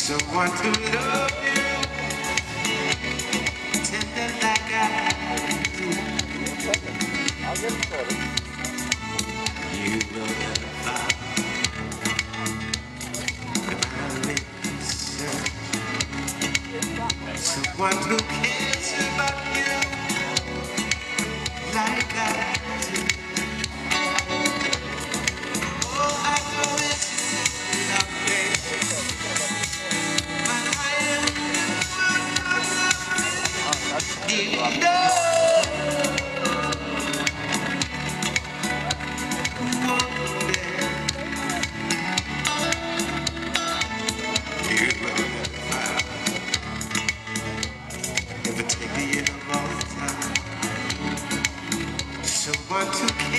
Someone to love you, tender like I do. I'll get it started. You will never find someone who cares about you like I do. Oh, I know it's not fair, but I am enough. You will never find, never take the end of all the time. Someone to